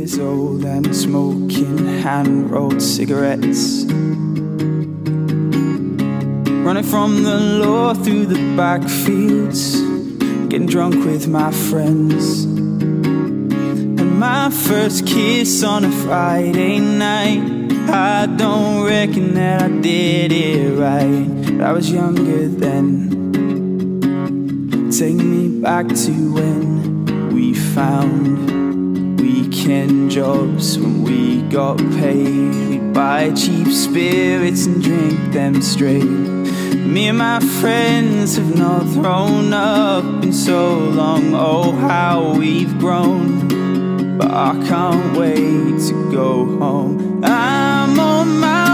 years old and smoking hand-rolled cigarettes, running from the law through the backfields, getting drunk with my friends. And my first kiss on a Friday night, I don't reckon that I did it right, but I was younger then. Take me back to when we found weekend jobs. When we got paid, we'd buy cheap spirits and drink them straight. Me and my friends have not thrown up in so long. Oh, how we've grown, but I can't wait to go home. I'm on my